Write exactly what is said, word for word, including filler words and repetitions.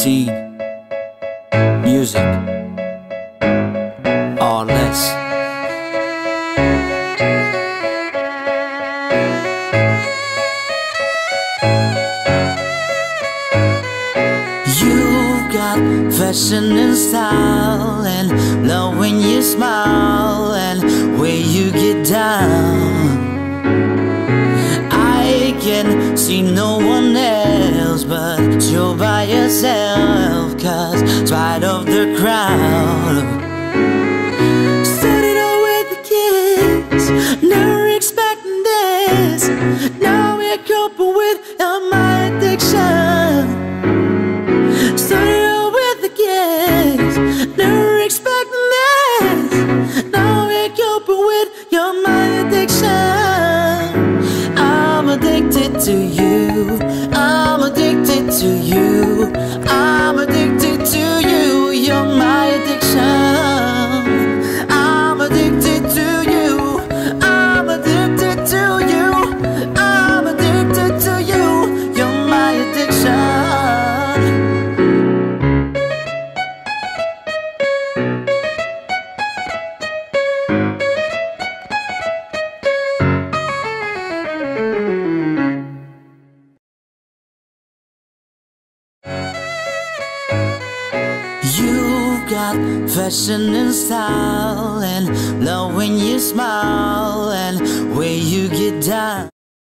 routine, music, or less. You've got fashion and style, and love when you smile, and where you get down. I can see no one else but you're by yourself, 'cause in spite of the crowd, started out with the kids, never expecting this. Now we're coping with my addiction. Started out with the kids, never expecting this. Now we're coping with your mind addiction. I'm addicted to you, I'm addicted to you, I'm addicted to you, you're my addiction. I'm addicted to you, I'm addicted to you, I'm addicted to you, you're my addiction. You've got fashion and style, and love when you smile, and where you get down.